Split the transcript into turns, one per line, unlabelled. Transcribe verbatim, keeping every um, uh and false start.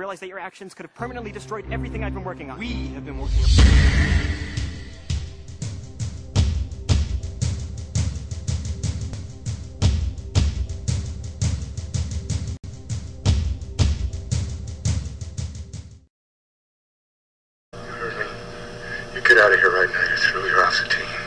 realized that your actions could have permanently destroyed everything I've been working on.
We have been working on...
You heard me. You get out of here right now. You're through. You're off the team.